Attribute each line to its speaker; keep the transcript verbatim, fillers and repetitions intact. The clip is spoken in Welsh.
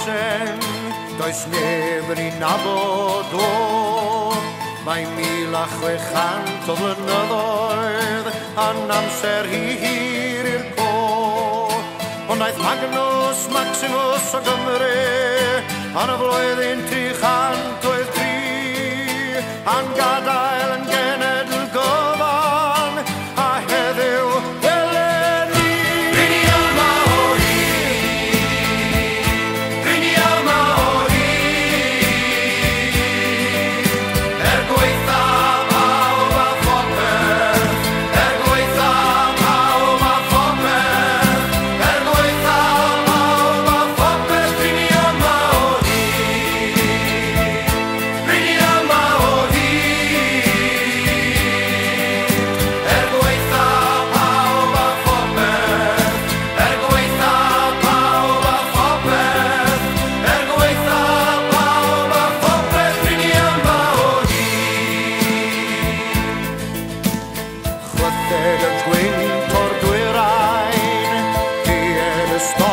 Speaker 1: Hashem, does neb yn ei nabod o. Mae mil a chwe chant o flynyddoedd yn amser hir i'r co. Ond aeth Magnus Maximus o Gymru yn y flwyddyn tri chant oedd tri, a'n gadael yn genedl gyfan, a heddiw welen ni. Rini yma o hyd, rini yma o hyd, er gweitha pawb a phopeth, er gweitha pawb a phopeth, er gweitha pawb a phopeth, rini yma o hyd, rini yma o hyd, er gweitha pawb a phopeth, er gweitha pawb a phopeth, er gweitha pawb a phopeth, rini yma o hyd. Chwytheg y gwynt o'r dwyrain, died y storm